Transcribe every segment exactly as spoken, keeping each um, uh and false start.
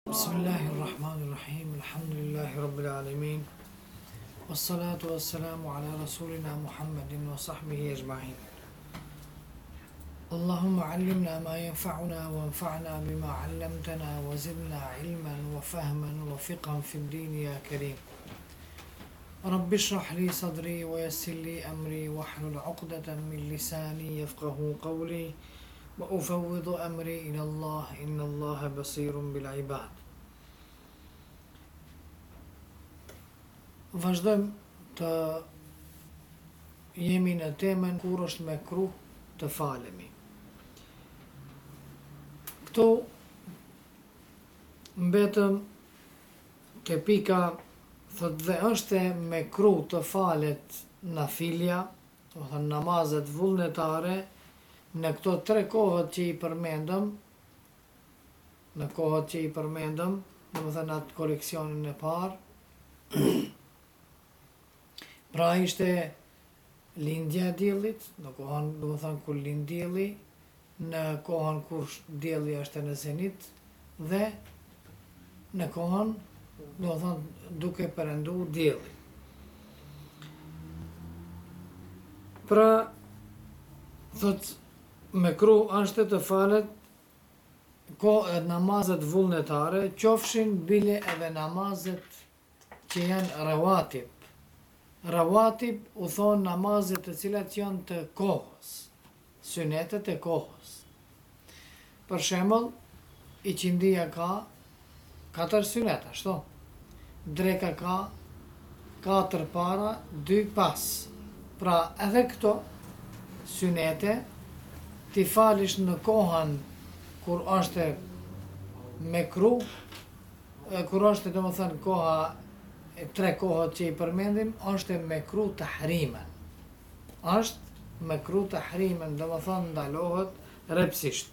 Bismillahirrahmanirrahim. Alhamdulillahi Rabbil Alamin. Wassalatu wassalamu ala rasulina Muhammadin wa sahbihi ajma'in. Allahumma allimna ma yanfa'una wa anfa'na bima 'allamtana wa zidna ilman wa fahman wa fiqhan fi ad-din ya karim. Rabbi shrah li sadri wa yassir li amri wahlul 'uqdatan min lisani yafqahu qawli wa ufawwidu amri ila Allah inna Allaha basirun bil 'ibad. Vazhdojmë të jemi në temën kur është me kruh të falemi. Këtu mbetëm ke pika thot dhe është me kruh të falet nafilja, do thënë namazet vullnetare, në këto tre kohët që i përmendëm, në kohët që i përmendëm, do të thënë atë koleksionin e parë. Pra ishte lindja e diellit, në kohën, do të thënë kur lind dielli, në kohën kur dielli është në zenit dhe në kohën, do të thënë duke perëndu dielli. Pra thot me kruh është të falet ko namazet vullnetare, qofshin bile edhe namazet që janë rawatib. Rawatib u thonë namazet të cilat janë të kohës, sunetet e kohës. Për shembull, i qindia ka katër suneta, ashtu. Dreka ka katër para, dy pas. Pra edhe këto sunete ti falish në kohën kur është me kruh, kur është domethënë koha e tre kohët që i përmendim, është me kruh të hrimen. është me kruh të hrimen, domethënë ndalohet rrepsisht.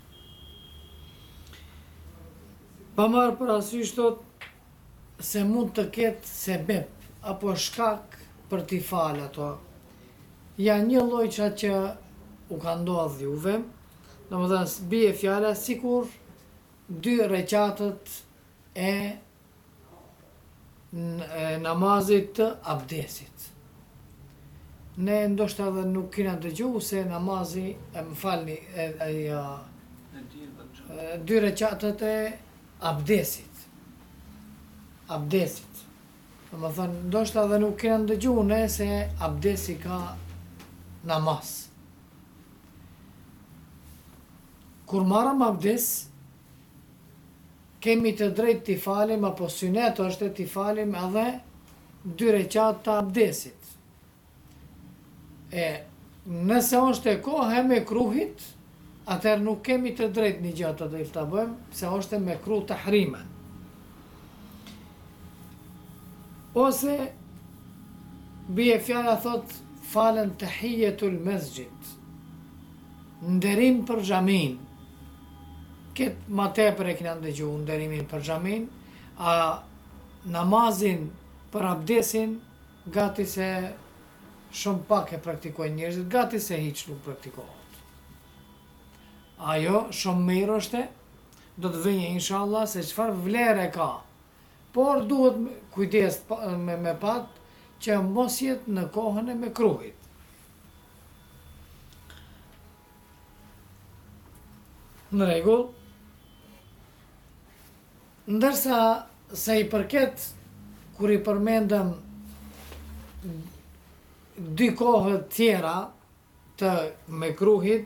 Pa marrë parasysh thot se mund të ketë sebeb apo shkak për t'i falë ato. Ja një lloj qa që u ka ndodhur juve, domethënë bie fjala sikur dy recatët e namazit të abdesit. Ne ndoshta edhe nuk kena dëgju se namazi, e më falni, e, e, e, dy recatët e abdesit. Abdesit. Domethënë ndoshta edhe nuk kena dëgju ne se abdesi ka namaz. Kur marrëm abdes, kemi të drejtë t'i falim, apo synet është t'i falim edhe dy recat të abdesit. E nëse është e kohë me kruhit, atëherë nuk kemi të drejtë një gjatë të drejtë të bëjmë, se është me kruh të hrimen. Ose bie fjala thot falen tahiyatul masjid, nderim për xhamin. Këtë ma tepër e kina ndëgju nderimin për xhamin, a namazin për abdesin gati se shumë pak e praktikojnë njerëzit, gati se hiç nuk praktikohet. Ajo shumë mirë është, do të vënje inshallah se çfarë vlerë ka. Por duhet kujdes me, me pat që mos jetë në kohën e me kruhit. Në rregull, ndërsa se i përket kur i përmendëm dy kohët tjera të me kruhit,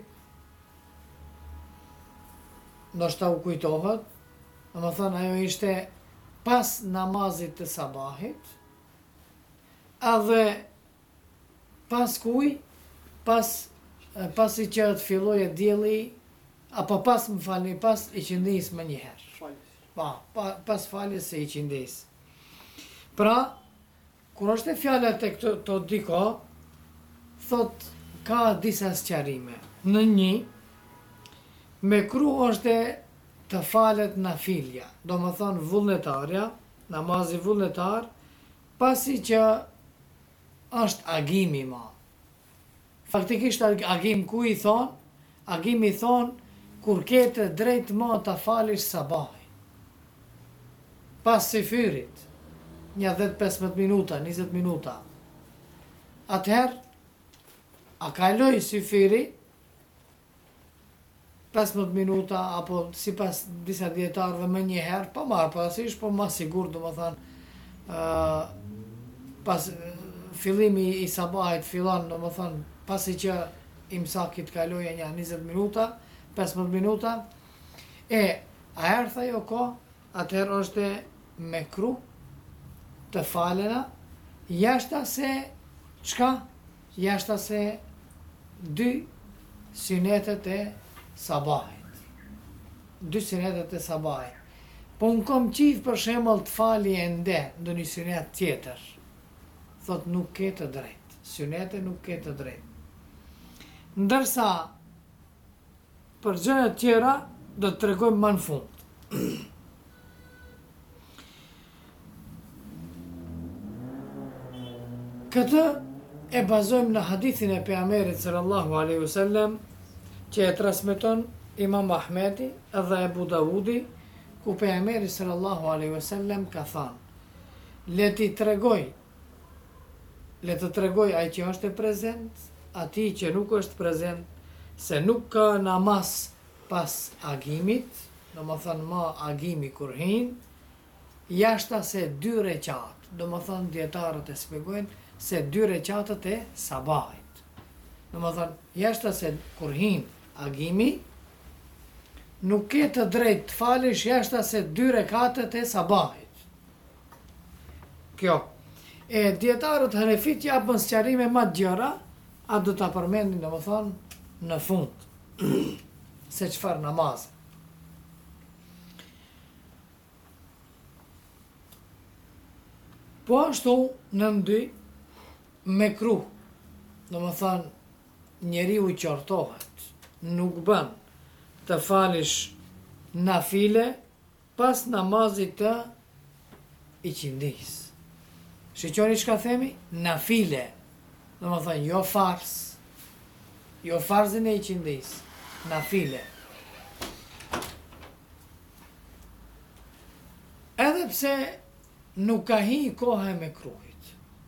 ndoshta u kujtohet, domethënë ajo ishte pas namazit të sabahit, edhe pas kuj, pas pasi që të fillojë dielli, apo pas më falni, pas i qindis më njëherë. Pa, pa, pas faljes se i qindis. Pra, kur është e fjala të këto të diko, thot ka disa sqarime. Në një, me kruh është të falet nafilja, do më thonë vullnetarja, namazi vullnetar, pasi që është agimi ma. Faktikisht agim ku i thonë? Agimi thonë kur kete drejt ma të falish sabahi. pas si fyrit, një dhjetë pesëmbëdhjetë minuta, njëzet minuta, atëherë, a kaloj si fyri, pesëmbëdhjetë minuta, apo si pas disa djetarëve më njëherë, pa marë parasysh, po ma sigur, do më thanë, uh, pas fillimi i sabahit fillon, do më thanë, pasi që imsakit kaloja një njëzet minuta, pesëmbëdhjetë minuta, e a herë tha jo ko, atëherë është me kru të falena, jashta se, qka? Jashta se dy synetet e sabahit. Dy synetet e sabahit. Po në kom qif për shemëll të fali e nde, ndë një synet tjetër, thot nuk ke të drejt. Synete nuk ke të drejt. Ndërsa, për gjëra tjera, do të tregojmë më në fund. Këtë e bazojmë në hadithin e pejgamberit sallallahu alaihi wasallam që e transmeton Imam Ahmedi edhe Ebu Davudi, ku pejgamberi sallallahu alaihi wasallam ka thënë: le ti tregoj, le të tregoj ai që është prezent, atij që nuk është prezent, se nuk ka namaz pas agimit, do më thënë ma agimi kur hin, jashta se dy reqat, do më thënë djetarët e spjegojnë se dy reqatët e sabahit. Do më thënë, jashta se kur hin agimi, nuk ke të drejt të falish jashta se dy rekatët e sabahit. Kjo. E djetarët hanefit japën sqarime ma të gjëra, a do të përmendin, do më thënë, në fund, se qëfar namazë. Po ashtu në ndy, me kru, do më thënë, njeri u qortohet, nuk bën të falish nafile pas namazit të iqindis. Shqyqoni që ka themi? Nafile, do më thënë, jo fars, jo farzin e iqindis, nafile. Edhe pse nuk ka hi koha e me kruhit.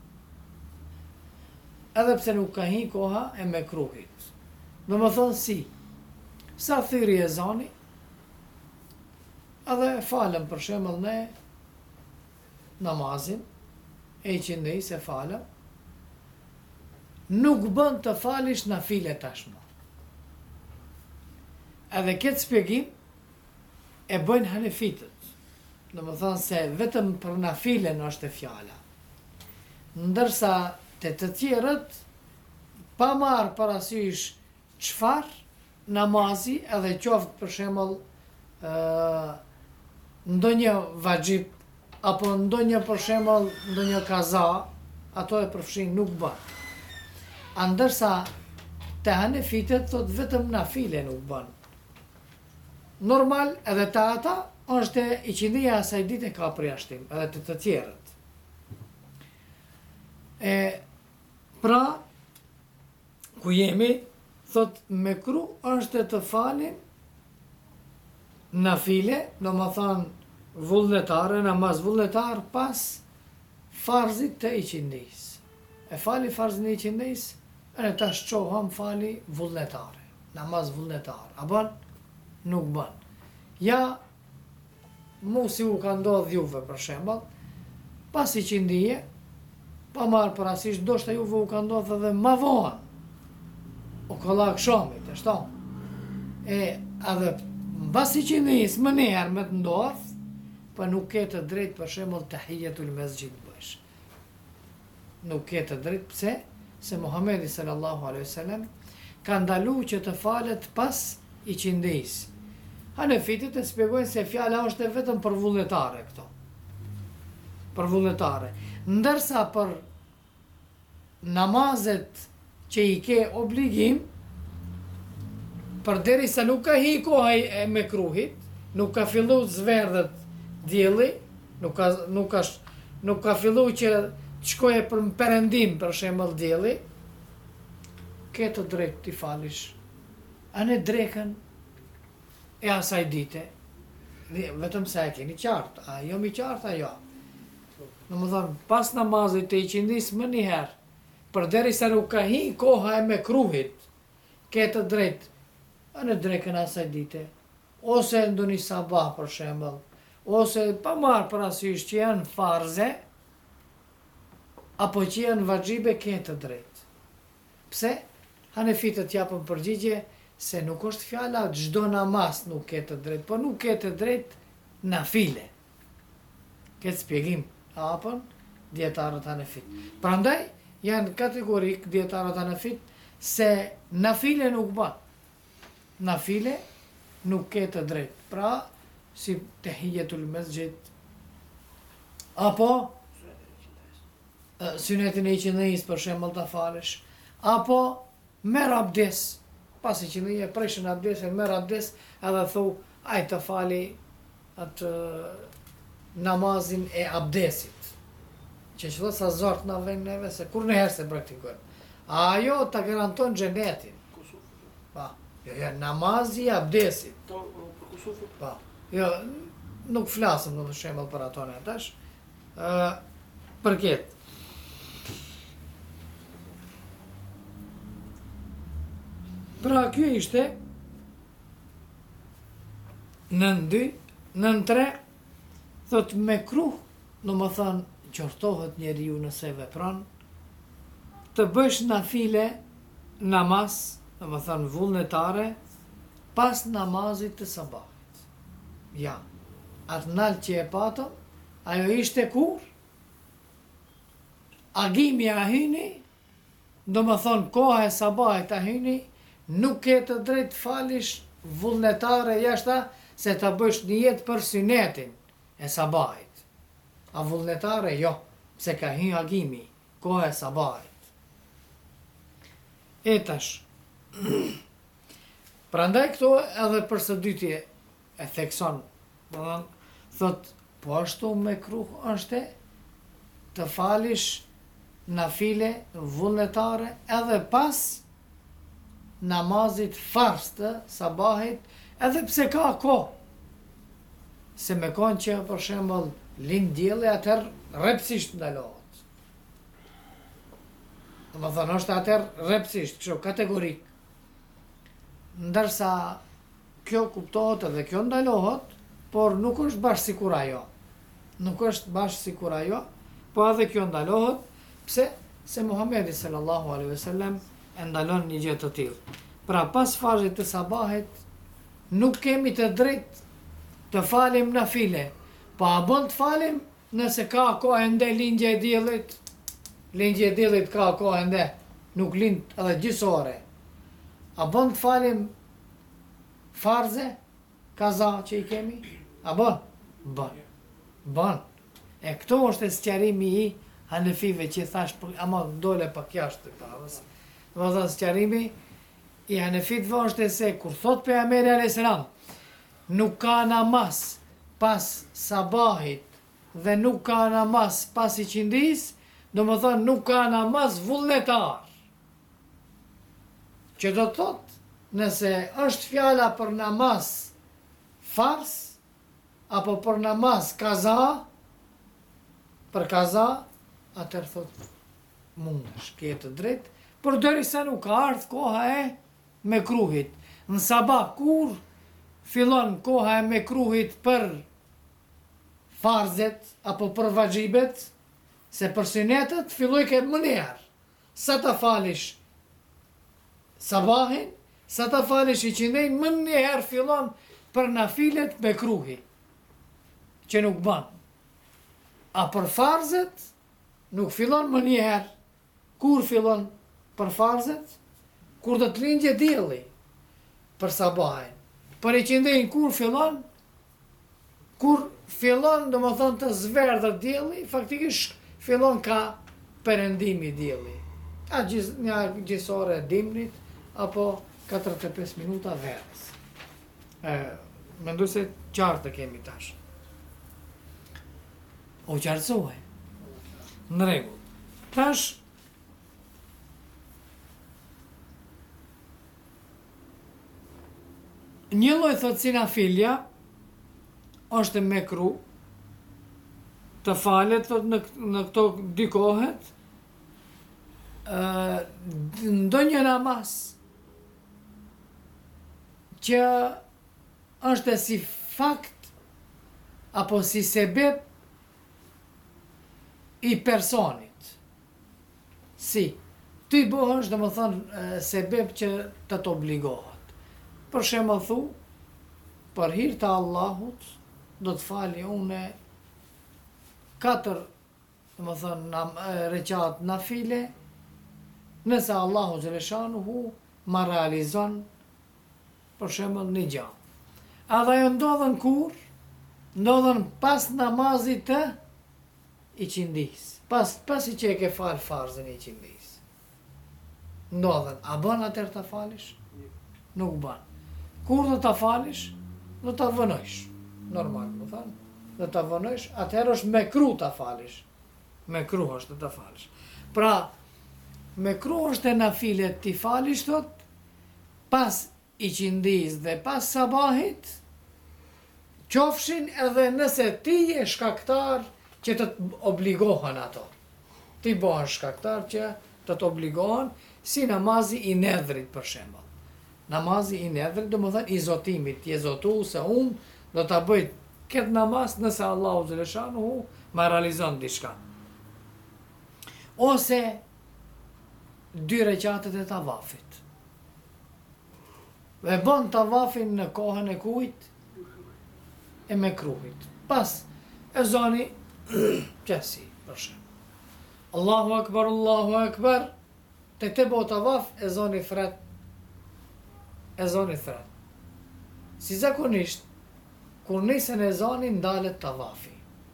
Edhe pse nuk ka hi koha e me kruhit. Do më thonë si, sa thyri e zani, edhe falem për shemëll ne namazin, e qindej se falem, nuk bën të falish na file tashmë. Edhe këtë spjegim e bëjnë hanefitët. Do më thonë se vetëm për na filen është e fjala. Ndërsa të të tjerët, pa marë parasysh qfar namazi edhe qoftë për shemëll ndonjë vajxhip, apo ndonjë për shemëll ndonjë kaza, ato e përfshin nuk bën. Ndërsa të hanefitët thot vetëm nafile nuk bën. Normal edhe të ata është i qindija asaj dite ka përjashtim, edhe të të tjerët. E, pra, ku jemi, thot me kru është të falin nafile, do më thonë vullnetare, namaz vullnetar pas farzit të i qindis. E fali farzin e i qindis, e ta shqoham fali vullnetare, namaz vullnetar. A bën? Nuk bën. Ja, mu si u ka ndodhë juve për shembal, pas i qindije, pa marë parasysh, do shta juve u ka ndodhë edhe ma vohan, o këllak shamit, e shtonë. E, edhe, pas i qindijis, më njerë me të ndodhë, pa nuk ke të drejt për shembal të hijetul mesgjid bësh. Nuk ke të drejt, pse? Se Muhamedi sallallahu alaihi wasallam ka ndalu që të falet pas i qindijis. Hanefitit e spjegojnë se fjala është vetëm për vullnetare këto. Për vullnetare. Ndërsa për namazet që i ke obligim, përderi se nuk ka hi koha e me kruhit, nuk ka fillu zverdhet djeli, nuk ka, nuk ka, nuk ka fillu që të shkoje për perëndim për shembull djeli, ke të drejt t'i falish. A ne drekën e asaj dite, vetëm se e keni qartë, a jo mi qartë, a jo. Në më thonë, pas namazit të i qindis më njëherë, për deri se nuk ka hi koha e me kruhit, ketë drejt, a në drekën asaj dite, ose ndo një sabah për shembëll, ose pa marë për asysh që janë farze, apo që janë vaxhibe, ketë drejt. Pse? Hanefitët japën përgjigje se nuk është fjala çdo namaz nuk ketë drejt, po nuk ketë drejt nafile. Këtë spjegim hapën dietarët Hanefit. Prandaj janë kategorik dietarët Hanefit se nafile nuk bën. Nafile nuk ketë drejt. Pra, si tehiyetul mesjid apo synetin e qindis për shembull ta falësh, apo merr abdes, pasi që një e preshën abdesin, merr abdes edhe thu, aj të fali atë namazin e abdesit. Që që thot sa zort na vjen neve se kur në herë se praktikojnë. Ajo të garanton xhenetin. Pa, jo, jo, namazi i abdesit. Pa, jo, nuk flasëm në shembull për ato ne tash. Ë, për këtë. Pra, kjo ishte nën dy, nën tre, thot me kruh, në më thënë, qortohet njeriu nëse vepron, të bësh nafile namaz, në më thënë vullnetare, pas namazit të sabahit. Ja, atë nalë që e patëm, ajo ishte kur? Agimi a hyni, do më thënë koha e sabahit a hyni, nuk ketë drejt falish vullnetare jashta se të bësh një jetë për synetin e sabahit. A vullnetare jo, se ka hy agimi, koha e sabahit. E tash, prandaj këto edhe për së dyti e thekson, thot, po ashtu me kruh është të falish nafile vullnetare edhe pas namazit fars të sabahit, edhe pse ka ko. Se me konë që, për shembull, lind dielli, atëherë rrepsisht ndalohet. Do të thonë, është atëherë rrepsisht, kështu kategorik. Ndërsa kjo kuptohet edhe kjo ndalohet, por nuk është bashkë sikur ajo. Nuk është bashkë sikur ajo, po edhe kjo ndalohet, pse? Se Muhamedi sallallahu alaihi wasallam e ndalon një gjë të tillë. Pra pas farzit të sabahit nuk kemi të drejt të falim nafile, po a bën të falim nëse ka kohë ende lindje e diellit, lindje e diellit ka kohë ende, nuk lind edhe gjysore. A bën të falim farze, kaza që i kemi? A bën? Bën. Bën. E këto është sqarimi i Hanefive që thash, ama dole pak jashtë të parës. Dhe dhe sqarimi i Hanefitve është se kur thot pejgamberi alayhis salam nuk ka namaz pas sabahit dhe nuk ka namaz pas i qindis, do më thonë nuk ka namaz vullnetar. Që do të thot, nëse është fjala për namaz fars, apo për namaz kaza, për kaza, atër thot, mundesh, kjetë drejt, por derisa nuk ka ardhur koha e mekruhit. Në sabah kur fillon koha e mekruhit për farzet apo për vaxhibet, se për sunetet filloj këtë më njerë. Sa ta falish sabahin, sa ta falish i qindin, më njerë fillon për nafilet mekruhi, që nuk ban. A për farzet nuk fillon më njerë. Kur fillon për farzet? Kur do të lindje dielli për sabahin. Për i qindin kur fillon? Kur fillon, do më thonë të zverdhët dielli, faktikisht fillon ka perëndimi dielli. A gjis, një gjysore dimrit, apo katërdhjetë e pesë minuta verës. E, mendoj se qartë kemi tash. O qartësohej. Në rregull. Tash një lloj thot si nafilja është me kru të falet thot, në, në këto dy kohet uh, ndonjë namaz që është si fakt apo si sebeb i personit. Si, ty bëhesh dhe më thonë sebeb që të të obligohet. Për shemë thu, për hir të Allahut, do të fali une katër, dhe më thonë, reqat na file, nëse Allahu Gjeleshanuhu ma realizon, për shemë një gjatë. A dhe jo ndodhen kur, ndodhen pas namazit të i qindis. Pas, pas i që e ke falë farzën i qindis. Ndodhen, a bën atër të falish? Nuk bën. Kur do të falish? Do të vënojsh. Normal, më thënë. Do të vënojsh, atër është me kru të falish. Me kru është të falish. Pra, me kru është e na filet të falish, thot, pas i qindis dhe pas sabahit, qofshin edhe nëse ti je shkaktar që të të obligohen ato. Ti bëhen shkaktar që të të obligohen si namazi i nedhrit për shembull. Namazi i nedhrit do më thënë i zotimit, je zotu se unë do të bëjt këtë namaz nëse Allahu Gjeleshanuhu ma realizon diçka. Ose dy reqatet e tavafit. Dhe bën tavafin në kohën e kujt e me kruhit. Pas e zoni qësi, për shemë. Allahu Akbar, Allahu Akbar, të te bo tavaf e zoni fret, e zoni fret. Si zakonisht, kur nisën e zoni ndalet tavafi.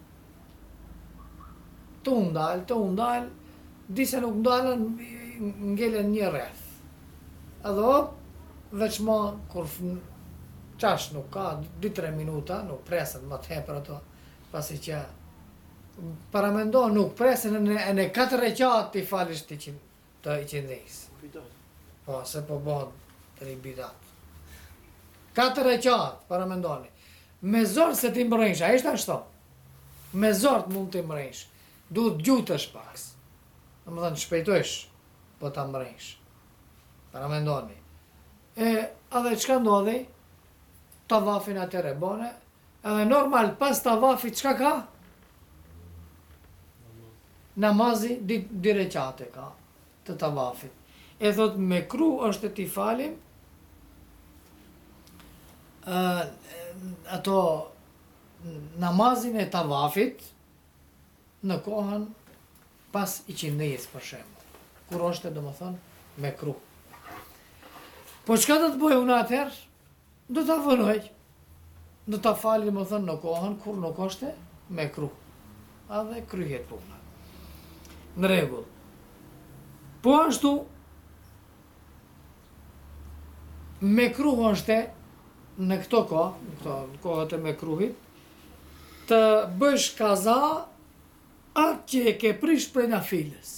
Të undal, të undal, dise nuk ndalen, ngelen një rreth. Edhe op, veç ma, kur qash nuk ka, dy tre minuta, nuk presën më të hepër ato, pasi që paramendo nuk presën e në, në katër reqat të i falisht të, të i qindis. Po, se po bon të një bidat. Katër reqat, paramendoni. Me zorë se ti mbrejsh, a ishte ashto? Me zorë të mund të mbrejsh. Duhet gjutësh paks. Në më thënë, shpejtojsh, po të mbrejsh. Paramendoni. E, edhe qka ndodhi? Tavafin atër e bone, edhe normal pas tavafit qka ka? Namazi di, di reqate ka të tavafit. E thot me kru është t'i falim uh, ato namazin e tavafit në kohën pas i qindis për shemë. Kur është do më thonë me kru. Po qka do të bëjë unë atër? Do të vënoj, do të falim, më thënë, në kohën, kur nuk është me kru. A dhe kryhet puna. Në regull. Po ashtu, me kru është në këto kohë, në këto kohët e me kruhit, të bësh kaza atë që e ke prish prej nafiles.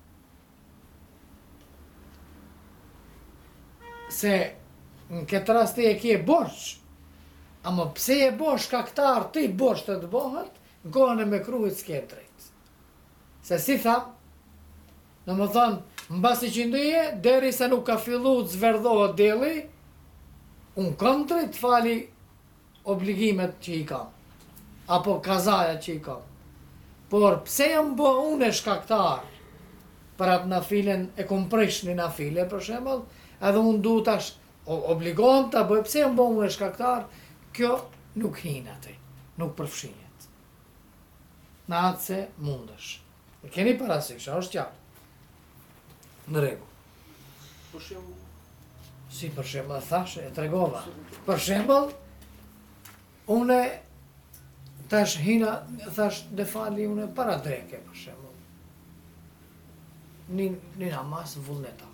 Se në këtë rast e ke borç, ama pse e bosh kaktar ti borç të të bëhet, në kohën e me kruhit s'ke drejt. Se si tham, në më thonë, në basi që ndëje, deri se nuk ka fillu të zverdhohet deli, unë kam drejt fali obligimet që i kam, apo kazaja që i kam. Por pse jam bë unë e shkaktar, për atë nafilen e kom prish një nafile, për shembull, edhe unë du tash obligohem të bëj, pse jam bë unë e shkaktar, kjo nuk hinë atë, nuk përfshinjet. Në atë se mundesh. E keni parasysh, a është qartë. Në rregull. Për shembull, si për shembull thash, e tregova. Për shembull, unë tash hina, thash dhe fali unë para dreke, për shembull. Një, një namaz vullnetar.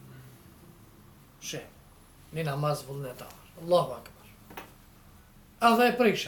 Shem, një namaz vullnetar. Allahu Akbar. Edhe e prisha.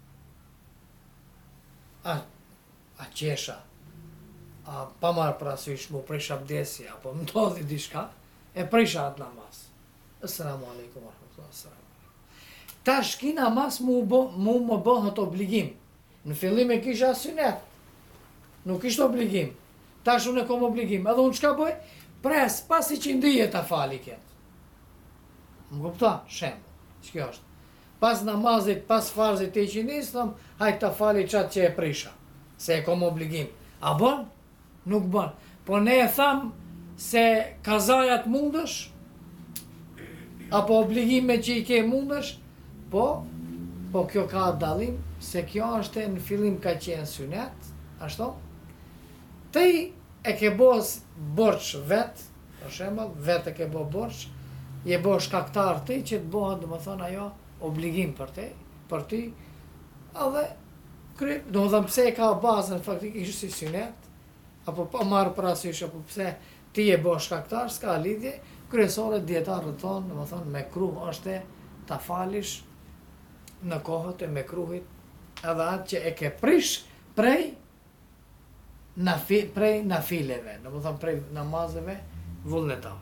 A, a qesha, a pa marrë parasysh mu prisha abdesi, apo më ndodhi diçka, e prisha atë namaz. Assalamu alaikum wa rahmatullahi wa barakatuh. tash ki namaz mu, bo, mu më bëhet obligim. Në fillim e kisha synet, nuk ishte obligim. Tash unë e kom obligim. Edhe unë çka bëj? Pres, pasi që ndije ta fali këtë. Më kupta? Shemë. Që kjo është? Pas namazit, pas farzit e qindis, thëm, hajtë ta fali qatë që e prisha. Se e kom obligim. A bën? Nuk bën. Po ne e thamë se kazajat mundësh, apo obligime që i ke mundësh, po, po kjo ka dallim, se kjo është në fillim ka qenë synet, ashtu? Ti e ke bos borç vet, për shembull, vet e ke bo borç, je bo shkaktar ti që të bëhet, domethënë ajo obligim për te, për ti, edhe kry, domethënë pse e ka bazën faktikisht si synet, apo pa marrë parasysh apo pse ti e bo shkaktar, s'ka lidhje, kryesore dietarët thonë, domethënë me kruh është ta falish në kohët e mekruhit, edhe atë që e ke prish prej nafi, prej nafileve, domethënë prej namazeve vullnetar.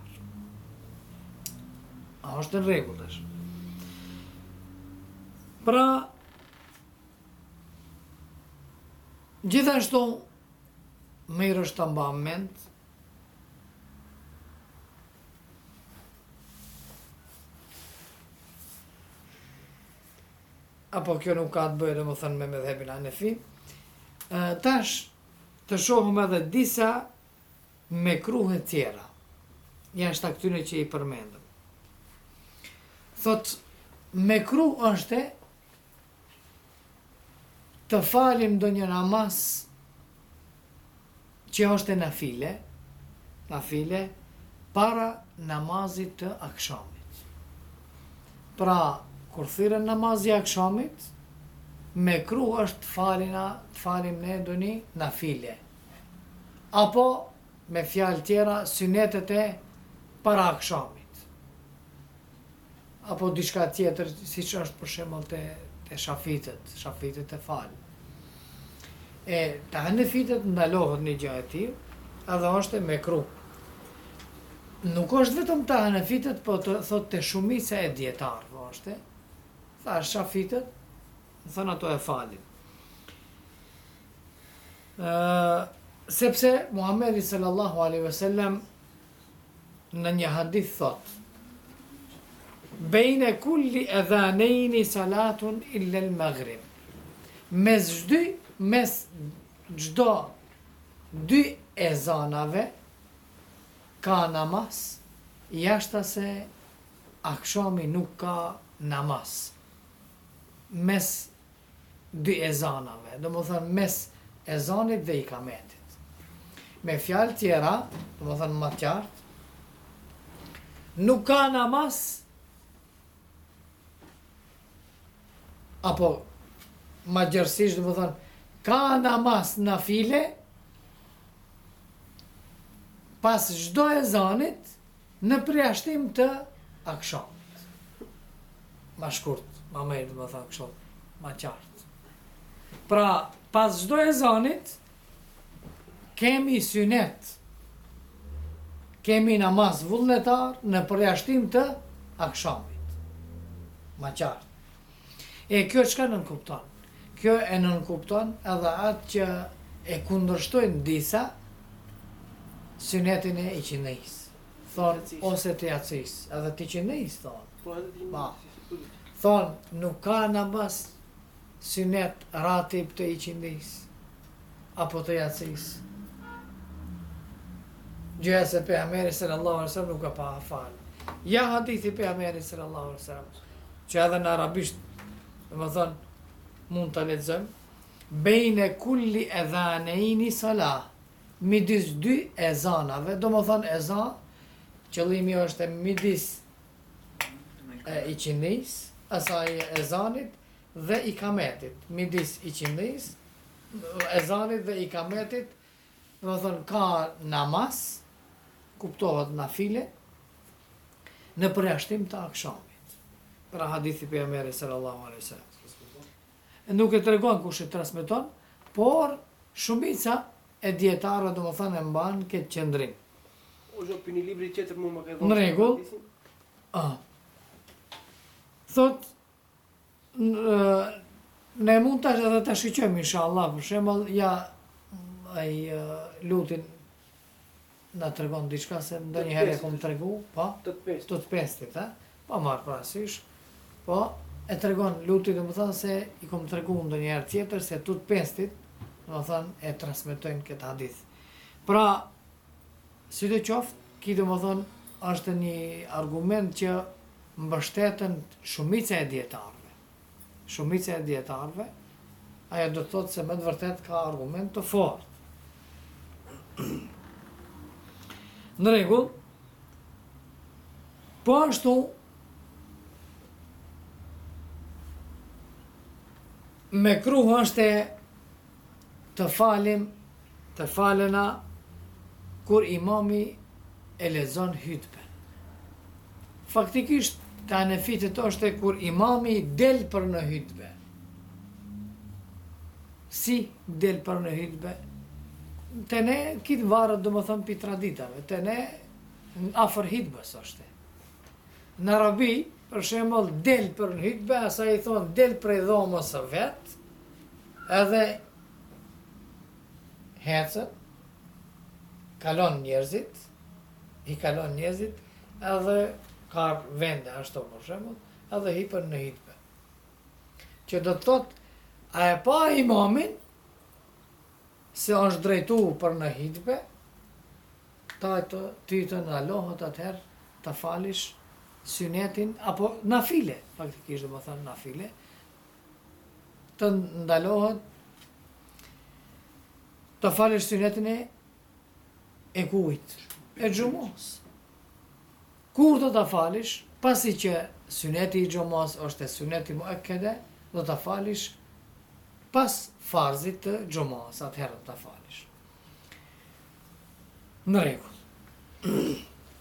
A është në rregull tash. Pra, gjithashtu mirë është ta mba mend apo kjo nuk ka të bëjë domethënë me medhebin Hanefi, tash të shohëm edhe disa mekruhe tjera, jashtë këtyre që i përmendëm. Thot, mekruh është të falim ndonjë namaz që është nafile, nafile, para namazit të akshamit. Pra, kur thirrën namazi i akshamit, mekruh është të falina, të falim ne ndonjë nafile. Apo, me fjalë tjera, synetet e para akshamit. Apo diçka tjetër, siç është për shembull te, te shafitet, shafitet e fal. E te hanefitet ndalohet një gjë e tillë, edhe është mekruh. Nuk është vetëm te hanefitet, po të thot te shumica e dietarëve është. Thash shafitet, thonë ato e falin. Ë sepse Muhamedi sallallahu alaihi wasallam në një hadith thot: Bejne kulli edhanejni salatun illa al-maghrib. Mes gjdy, mes gjdo dy ezanave ka namaz, jashta se akshami nuk ka namaz. Mes dy ezanave, do më thënë mes ezanit dhe ikametit. Me fjalë tjera, do më thënë më qartë, nuk ka namaz, apo ma gjërësisht, dhe më thënë, ka namaz nafile pas çdo ezanit në përjashtim të akshamit. Ma shkurt, ma mirë, dhe më thënë kështu, ma qartë. Pra, pas çdo ezanit kemi synet, kemi namaz vullnetar në përjashtim të akshamit. Ma qartë. E kjo çka nënkupton? Kjo e nënkupton edhe atë që e kundërshtojnë disa synetin e iqindis. Thonë, ose të jacis, edhe të iqindis, thonë. Pa. Thonë, nuk ka namaz synet ratib të iqindis, apo të jacis. Gjëja se pejgamberi sallallahu alaihi wasallam nuk ka pa falë. Ja hadithi pejgamberi sallallahu alaihi wasallam, që edhe në arabisht, dhe më thonë, mund të lexojmë, bejne kulli edhanejni salah, midis dy ezanave, do më thonë ezan, qëllimi është midis e iqindis, asaj ezanit dhe ikametit, midis iqindis, ezanit dhe ikametit, do më thonë, ka namaz, kuptohet nafile, në përjashtim të akshamit. Pra hadithi pejgamberi sallallahu alaihi wasallam. Nuk e tregon kush e transmeton, por shumica e dietarëve domethënë e mban këtë qendrim. O zot, për një libri tjetër mu më ka dhënë. Në rregull. Ah. Thot N- Ne mund tash edhe ta shiqojmë inshallah, për shembull, ja ai uh, lutin na tregon diçka se ndonjëherë e kom tregu, po, Të të pestë. të të pestit, ha? Pa marrë parasysh, po, e tregon luti dhe më thënë se i kom tregu ndonjëherë tjetër se të të pestit, dhe më thënë e transmetojnë këtë hadith. Pra, si të qoftë, ki dhe më thënë është një argument që mbështetën shumica e dietarëve. Shumica e dietarëve, ajo do të thotë se me të vërtet ka argument të fortë. Në rregull, po ashtu me kruh është të falim, të falena kur imami e lexon hutben. Faktikisht ka nefitet është kur imami del për në hutbe. Si del për në hutbe? Të ne kitë varët do më thëmë për traditave, të ne afër hutbes është. Në Arabi, për shembull, del për në hutbe, asa i thonë del prej dhomës së vetë, edhe hecën, kalon njerëzit, i kalon njerëzit, edhe ka vende ashtu për shembull, edhe hipën në hutbe. Që do të thotë, a e pa imamin, se është drejtu për në hutbe, ta të ty të ndalohet atëherë të falish synetin, apo nafile, faktikisht dhe më thënë nafile, të ndalohet të falish synetin e e kujt, e xhumos. Kur do të falish, pasi që syneti i xhumos është e syneti muakkede, do të falish pas farzit të xhumos, atëherë do të falish. Në rregull.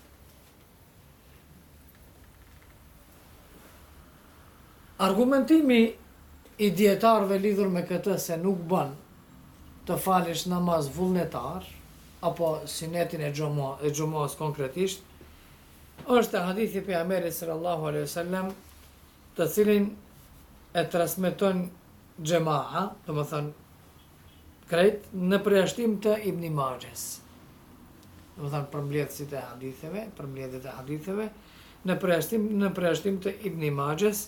Argumentimi i dietarëve lidhur me këtë se nuk bën të falish namaz vullnetar, apo synetin e xhumos, e xhumos konkretisht, është hadithi i pejgamberit sallallahu alaihi wasallam, të cilin e transmeton xhemaha, do të thënë krejt në përjashtim të Ibn Majahs. Do të thënë përmbledhësit e haditheve, përmbledhjet e haditheve në përjashtim në përjashtim të Ibn Majahs,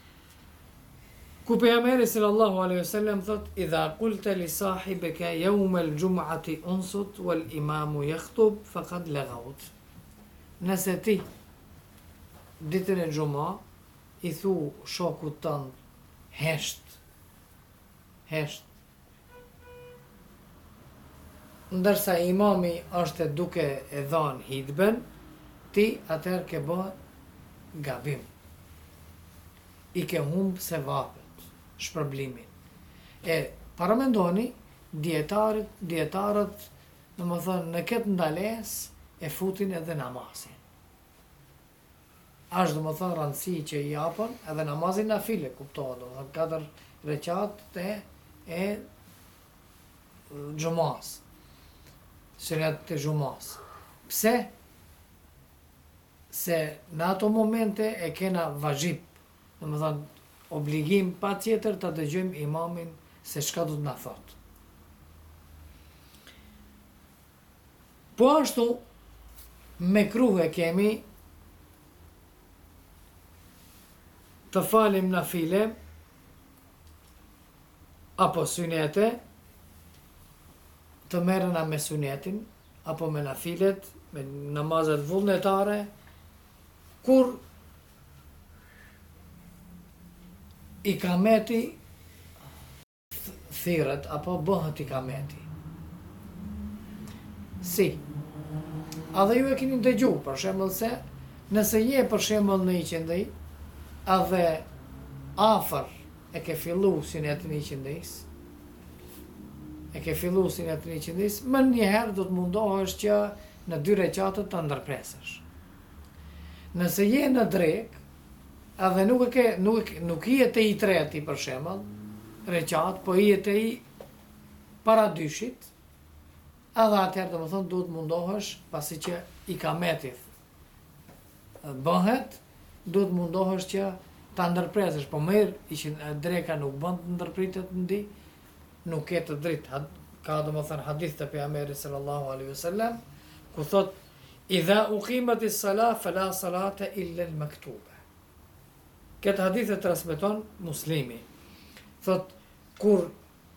ku pejgamberi sallallahu alaihi wasallam thot: "Idha qulta li sahibika yawm al-jum'ati unsut wal imamu yakhutub faqad laghawt." Nëse ti ditën e xuma i thu shokut tënd hesht, hesht, ndërsa imami është duke e dhënë hutben, ti atëherë ke bë gabim. I ke humbë se vapet, shpërblimin. E paramendoni, dietarët, dietarët, në më thënë, në këtë ndales e futin edhe namazin. Ashtë, dhe më thënë, rëndësi që i japën, edhe namazin në file, kuptohet, dhe më thënë, katër reqat të e gjumas, sunet të gjumas. Pse? Se në ato momente e kena vazhip, dhe më thënë, obligim pa tjetër të dëgjojmë imamin se çka do të na thotë. Po ashtu, me kruhe kemi të falim në file, apo synete, të merrena me sunetin, apo me nafilet, me namazet vullnetare, kur i kameti thirret, apo bëhet i kameti. Si? A dhe ju e keni dëgju, për shembull se, nëse je për shembull në i qendej, a dhe afër e ke fillu sunetin i qendejs, e ke fillu sunetin i qendejs, më njëherë do të mundohesh që në dy recatët të ndërpresësh. Nëse je në drek, edhe nuk e ke, nuk, nuk i e të i treti për shembull, reqat, po i e të i para dyshit, edhe atëherë do më thonë duhet mundohesh, pasi që i kametit bëhet, duhet mundohesh që ta ndërpresësh, po mirë, ishin e dreka nuk bën të ndërpritet në di, nuk ke të dritë. Had- Ka do më thënë hadith të pejgamberit sallallahu alaihi wasallam, ku thot, idha uqimat is-salah fala salata illa al-maktuba. Këtë hadith e transmeton Muslimi. Thot, kur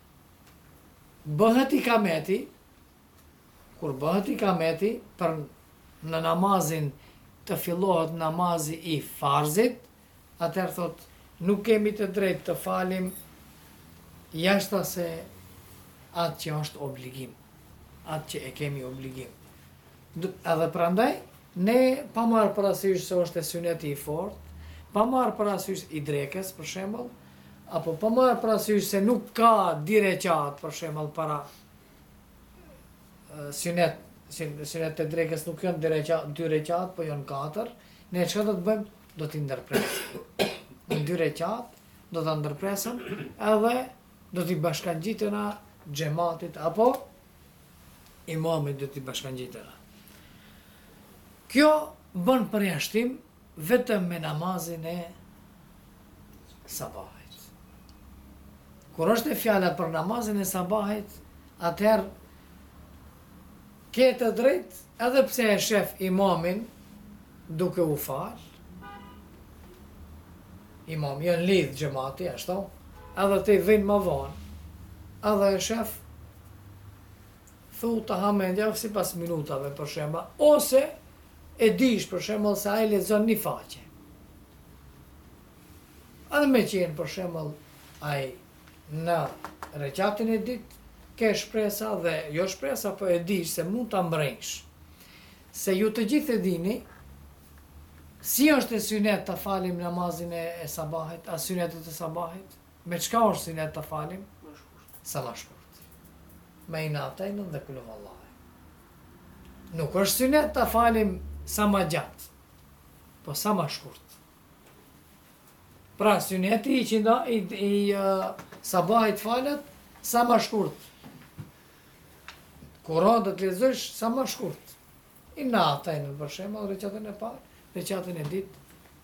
bëhet i kameti, kur bëhet i kameti, për në namazin të fillohet namazi i farzit, atëherë thot, nuk kemi të drejtë të falim jashta se atë që është obligim, atë që e kemi obligim. D- Edhe prandaj, ne pa marrë parasysh se është e syneti i fort, pa marrë parasysh i drekës, për shembull, apo pa marrë parasysh se nuk ka di reqat, për shembull, para e, synet, syn- synet të drekës nuk janë dy reqat, dy reqat, po janë katër, ne çka do të bëjmë? Do t'i ndërpresim. Në dy reqat, do t'a ndërpresim, edhe do t'i bashkangjitëna xhamatit, apo imamit do t'i bashkangjitëna. Kjo bën përjashtim vetëm me namazin e sabahit. Kur është e fjala për namazin e sabahit, atëherë ke të drejtë, edhe pse e shef imamin duke u fal, imam janë lidh xhamati, ashtu, edhe ti vjen më vonë, edhe e shef, thu të hamendja si pas minutave për shemba, ose e dish për shembull se ai lexon një faqe. Edhe me qenë për shembull ai në reqatin e ditë ke shpresa dhe jo shpresa, po e dish se mund ta mbrensh. Se ju të gjithë e dini, si është e synet të falim namazin e, e sabahit, a synetet e sabahit? Me çka është synet të falim? Më shkurt. Sa më shkurt. Me inatajnën dhe kullu vallahi. Nuk është synet të falim sa më gjatë, po sa më shkurt. Pra, syneti i, qinda, i, i uh, sabahit falet, sa më shkurt. Kur'an të të lexosh sa më shkurt. I natajnën për shembull, recatën e parë, recatën e ditë.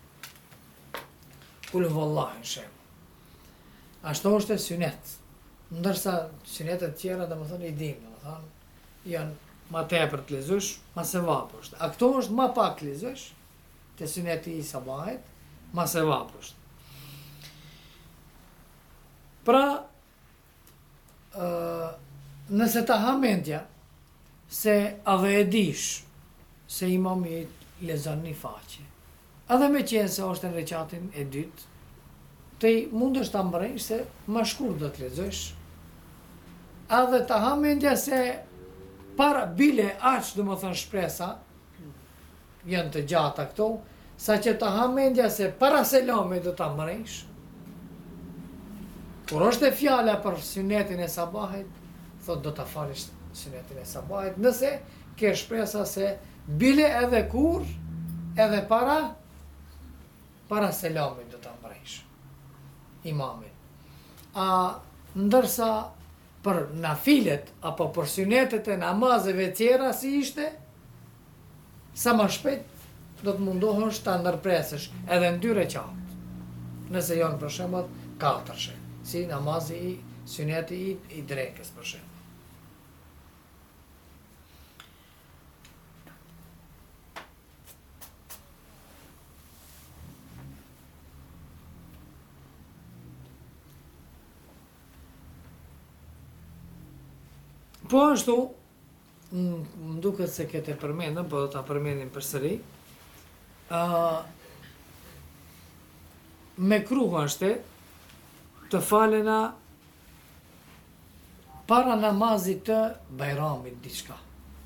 Kullu vallahi në shembull. Ashtu është e synet. Ndërsa synetet tjera, dhe më thënë, i dim, dhe më thënë, janë ma tepër të lezosh, ma se vapë është. A këto është ma pak lezosh, të syneti i sabahit, ma se vapë është. Pra, uh, nëse ta ha mendja, se edhe e dish, se imami lezon një faqe, edhe me qenë se është në reqatin e dytë, te mund është ta mbrenjsh se më shkurt do të lexosh. Edhe ta ha mendja se para bile aq, do më thënë shpresa, janë të gjata këto, sa që ta ha mendja se para selamit do ta mbrenjsh. Kur është e fjala për synetin e sabahit, thot do ta falish synetin e sabahit, nëse ke shpresa se bile edhe kur, edhe para, para selamit do ta mbrenjsh imamin. A ndërsa për nafilet apo për synetet e namazeve tjera si ishte, sa më shpejt do të mundohesh ta ndërpresësh edhe në dy reqat. Nëse janë për shembull katërshe, si namazi i syneti i, i drekës për shembull. Po ashtu, më duket se këtë e përmendëm, po do ta përmendim përsëri. Uh, me kruh është të falena para namazit të bajramit diçka.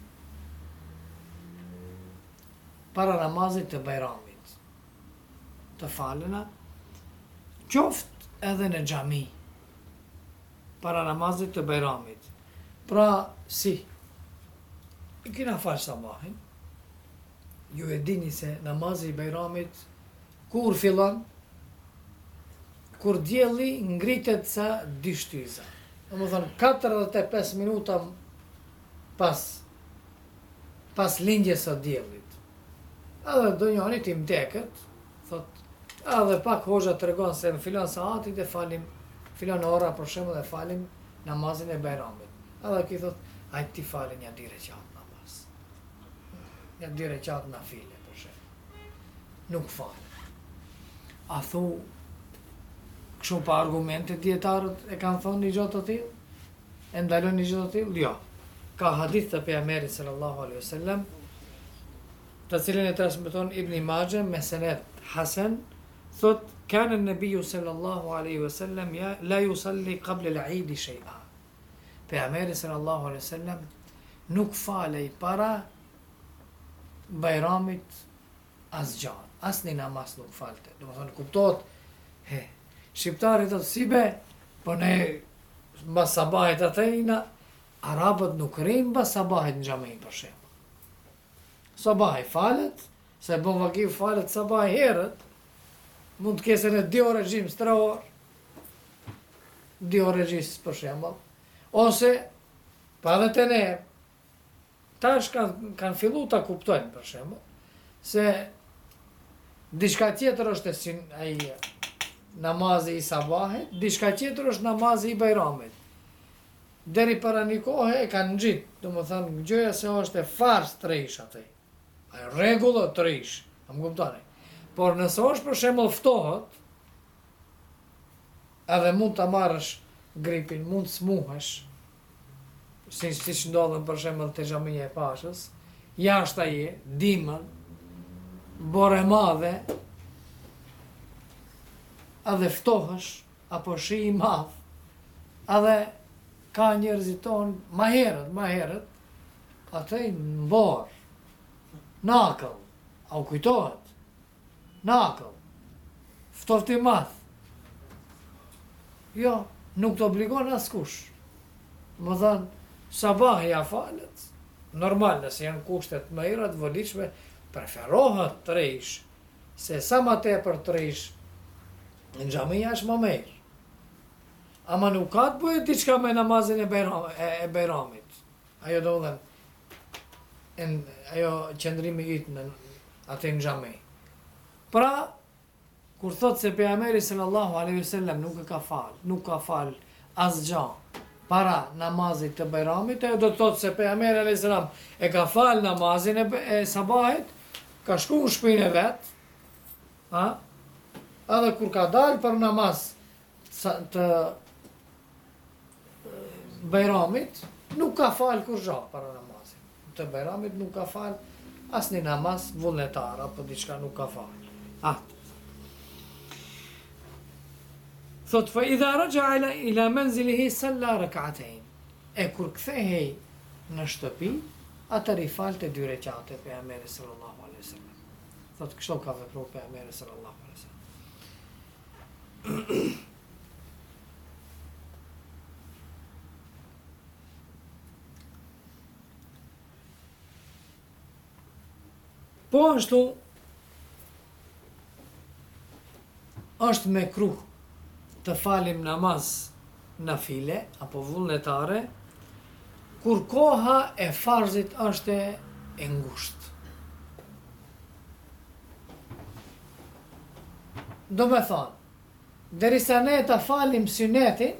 Para namazit të bajramit. Të falena, qoftë edhe në xhami. Para namazit të bajramit. Pra, si, i kina falë sabahin, ju e dini se namazi i bajramit, kur fillon, kur dielli ngritet sa dy shtyza. Në më thënë, katërdhjetë e pesë minuta pas, pas lindjes së diellit. Edhe do njëri ti mdeket, thot, Edhe pak hoxha të regon se në filon saatit e falim, filon ora për shembull e falim namazin e Bajramit. Edhe ki thot, hajt ti fali një dy rekat namaz. Një dy rekat na file për shembull. Nuk fal. A thu, kështu pa argumente dietarët e kanë thonë një gjë të tillë? E ndalon një gjë të tillë? Jo. Ka hadith të pejgamberit sallallahu alaihi wasallam, të cilën e transmeton Ibn Majah me sened hasan, thot kana an-nabiyyu sallallahu alaihi wasallam la yusalli qabla al-eid shay'a. Pejgamberi sallallahu alaihi wasallam nuk falej para Bajramit asgjë, asnjë namaz nuk falte. Do të thonë kuptohet, he, shqiptarit thotë si be, po ne mbas sabahit atë arabët nuk rrinë mbas sabahit në xhami për shembull. Sabahi falet, se bon vaki falet sabahi herët, mund të kese në dy orë gjimës, tre orë, dy orë gjimës për shembull, ose, pa dhe të ne, tash kanë kan fillu ta kuptojnë për shembull, se diçka tjetër është e sin, ai, namazi i sabahit, diçka tjetër është namazi i Bajramit. Deri para një kohë e kanë ngjitë, do më thënë, gjëja se është e fars të rish atë. Ajo rregullë të rish, a më kuptoni. Por nëse është për shembull ftohet, edhe mund ta marrësh gripin, mund të smuhesh, si siç ndodhen për shembull te xhamia e Pashës, jashtë ai, dimën, bore madhe, edhe ftohesh, apo shi i madh, edhe ka njerëzit tonë, ma herët, ma herët, atë i në borë, nakëll, a u kujtohet, nakëll, ftoft i madh. Jo, nuk të obligon askush. Më thënë, sabah ja falet, normal, nëse janë kushtet më hira të vëllitshme, preferohet të rish, se sa ma tepër të rish, në xhamia është më mirë. Ama nuk ka të bëjë diçka me namazin e, Bajram, e, e Bajramit. Ajo do dhe, ajo qëndrimi ytë në atë në xhami. Pra, kur thot se pejgamberi sallallahu alaihi wasallam nuk e ka fal, nuk ka fal asgjë para namazit të Bajramit, ajo do të thot se pejgamberi alaihi salam e ka fal namazin e, e sabahit, ka shku në shpinë e vet, ha? Edhe kur ka dalë për namaz të Bajramit, nuk ka fal kur gjë para namazit. Të Bajramit nuk ka fal asnjë namaz vullnetar apo diçka nuk ka fal. Ah. Thot fa idha raja'a ila ila manzilihi salla rak'atayn. E kur kthehej në shtëpi, atëri falte dy rekate pejgamberi sallallahu alaihi wasallam. Thot kështu ka vepruar pejgamberi sallallahu alaihi wasallam. Po ashtu, është me kruh të falim namaz në file, apo vullnetare, kur koha e farzit është e ngusht. Do me thonë, derisa ne të falim synetin,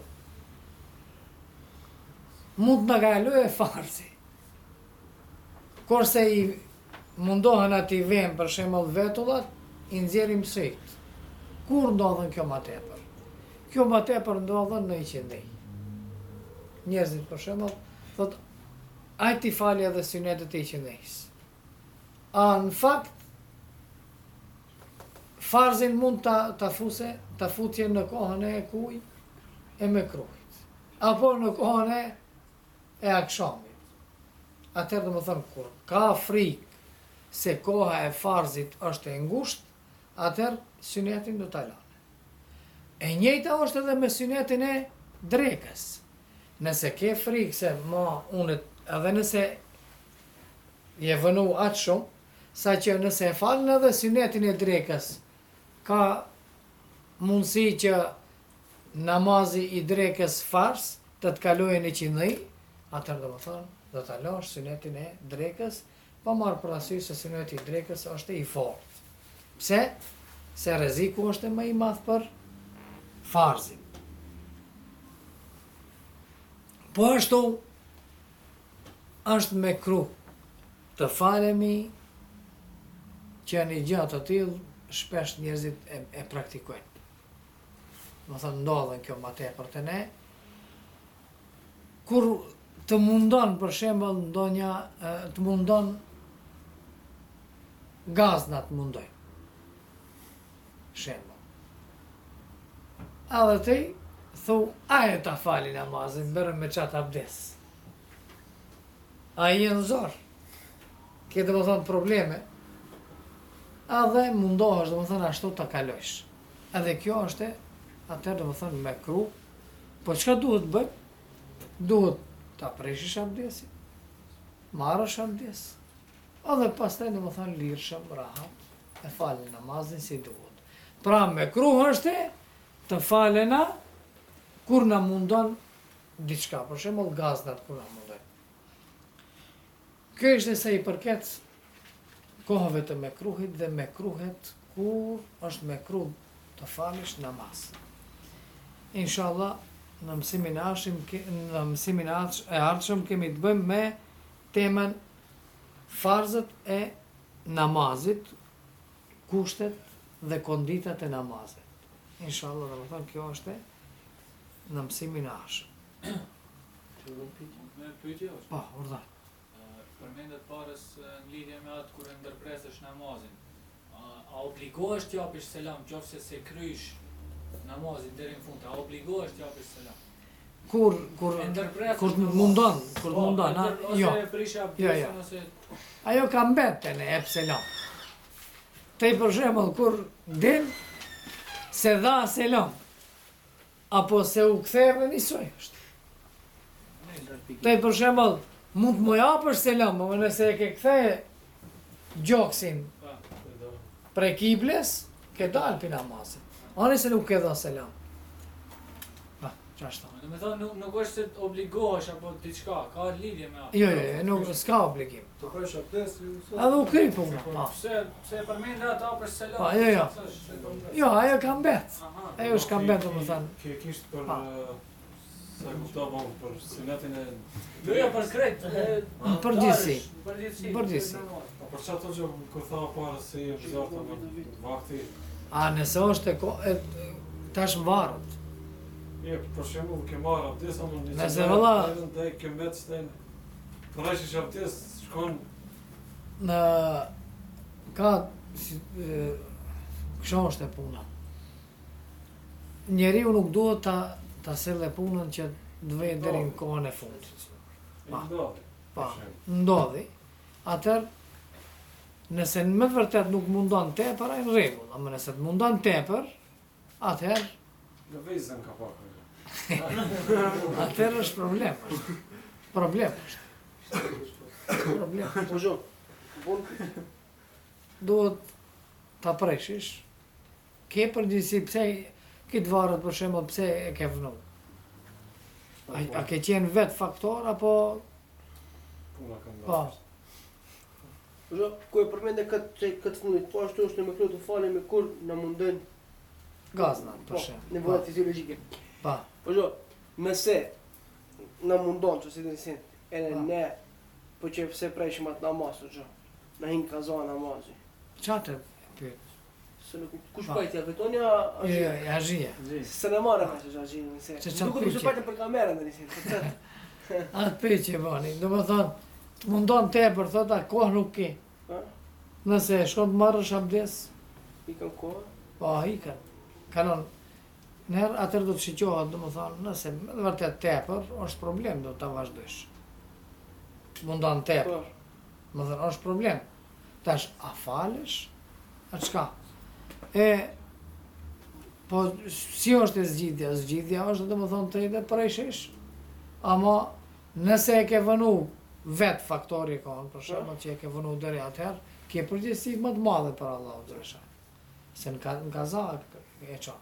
mund të në galu e farzi. Kurse i mundohen ati vend për shembull vetullat, i nxjerrim syt. Kur ndodhen kjo më tepër? Kjo më tepër ndodhen në i qendej. Njerëzit për shembull thot, ai ti fali edhe synetet e i qendejs. A në fakt farzin mund ta ta fuse, ta futje në kohën e kuj e me kruhit. Apo në kohën e e akshamit. Atëherë do të thonë kur ka frikë se koha e farzit është e ngusht, atëherë synetin do ta lanë. E njëjta është edhe me synetin e drekës. Nëse ke frikë se ma unë, edhe nëse je vënu atë shumë, sa që nëse e falën edhe synetin e drekës, ka mundësi që namazi i drekës fars të të kalojë në qindhi, atëherë do të thonë, do ta lash synetin e drekës, pa marrë parasysh se syneti i drekës është i fortë. Pse? se rreziku është më i madh për farzin. Po ashtu është me kru të falemi që një gjë të tillë shpesh njerëzit e, e praktikojnë. Do thënë ndodhen kjo më tepër te ne. Kur të mundon për shembull ndonjë e, të mundon gazna të mundojnë. Shembull. Edhe ti thu, aje ta fali namazin, bërë me qatë abdes. A i në zorë. Ke dhe më thonë probleme. Edhe mundohesh dhe më thonë ashtu të kalojsh. Edhe kjo është e, atër dhe më thonë me kru. Po çka duhet bët? Duhet ta preshish abdesin, marrësh abdes. Edhe pastaj dhe më thonë lirshëm, rahat, e falë namazin si duhet. Pra me kru është e, të falena kur na mundon diçka, për shembull gaznat kur na mundon. Kjo është sa i përket kohëve të mekruhit dhe mekruhet kur është mekruh të falësh namaz. Inshallah, në mësimin e ardhshëm, në mësimin e ardhshëm kemi të bëjmë me temën farzët e namazit, kushtet dhe konditat e namazit. Inshallah, dhe më thonë, kjo është në mësimin e ardhshëm. Me pyetje është. Po, urdhar. Përmendet parës në lidhje me atë kur e ndërpresësh namazin. A, a obligohesh t'japësh selam qofse se krysh namazin deri në fund? A obligohesh t'japësh selam? Kur kur E ndërpresësh kur të namazin. mundon, kur të Po, mundon, e ha? ndër- Jo. Ose prish Jo, abdesin jo. ose Ajo ka mbete në ep selam. Te për shembull kur din se dha selam apo se u ktheve nisoj është. Te për shembull mund të më japësh selam, po nëse e ke kthe gjoksin pa. prej kibles, ke dalë pi namazit. Ani se nuk ke dha selam. Pa, ç'ashtu. Do të thonë nuk, nuk është se të obligohesh apo diçka, ka lidhje me atë. Jo, jo, jo, nuk s'ka obligim. Të presh abdes, Edhe u kry puna, Po pa. pse pse përmend atë për selam? Pa, jo, jo. Thash, Jo, ajo ka mbet. Aha. Ajo është ka mbet, domethënë. Ke kisht për Pa. uh, sa kuptova unë për sunetin e Jo, jo, për krejt. Përgjithsi. Përgjithsi. Përgjithsi. Po për çfarë thotë që kur tha para se i zërta me vakti. A nëse është e ko... E, tash mbarët. E për shembull ke marr abdes apo një. Nëse valla- edhe ndaj ke mbet sten. Përresh abdes shkon Në... Ka... Si, e, kësho është e puna. Njeriu nuk duhet ta, ta selle punën që të vejë deri në kohën e fundit. i Pa. ndodhi. Pa, për shembull. ndodhi. Atër, nëse në më të vërtet nuk mundon tepër, ai në rregull. Ama nëse të mundon tepër, atëherë, Në vezën ka pak. atëherë është problem. Është. Problem është. Problem. Po zho, bon, Duhet ta preshish. Ke përgjithësi pse këtë varet për shembull pse e ke vënë. A, a ke qenë vet faktor apo Puna ka po? ndodhur. po zho, ku e përmende këtë këtë fundit, po ashtu është në me kru të falemi kur në mundën, Gazna po, për shembull. nevojat fiziologjike. Pa. Po zho, nëse në mundon që si të nësin, edhe Pa. ne, po që pse prejshim atë namaz, o zho, në hinë kaza namazi. Çatë pyet. Se nuk, kush Pa. pajtja, vetonja, Jo, jo, ja zhije. se në marrë me që gjajin, nëse. Se çfarë Duke më pyetje? se pajtën për kamerën në nësin, për të. Atë pyetje bani. Do të thonë, të mundon tepër, thot a kohë nuk ke. Ha? Nëse shkon të marrësh abdes, I kanë kohë. po ikën. Kanon. Nëherë atër do të shiqohet, do të thonë, nëse me të vërtet tepër, është problem, do ta vazhdosh. Të mundon tepër. Po, Më thënë, është problem. Tash, a falesh? A çka? E, po, si është e zgjidhja? Zgjidhja është, dhe më thonë, të i dhe preshish. Ama, nëse e ke vënu vetë faktori e konë, për shembull që e ke vënu deri atëherë, ke përgjegjësi më të madhe për Allahu xhalesha. Se në, ka, në kaza e qonë.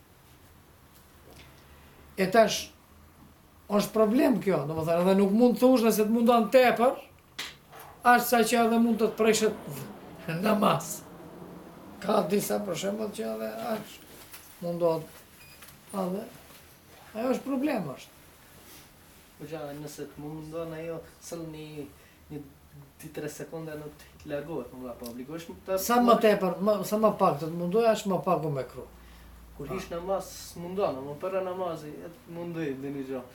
E tash, është problem kjo, do më thënë, edhe nuk mund të thush nëse të mundon tepër, ashtë sa që edhe mund të të preshet në namaz. Ka disa për shembull që edhe aq mundohet. Edhe ajo është problem është. Po gja, nëse të mundon ajo sëll një një dy tre sekonda nuk të largohet, më po obligohesh të Sa më tepër, më, sa më pak të të mundoj, aq më pak u me kru. kur hish namaz s'mundon, më para namazi mundoj dhe një gjë.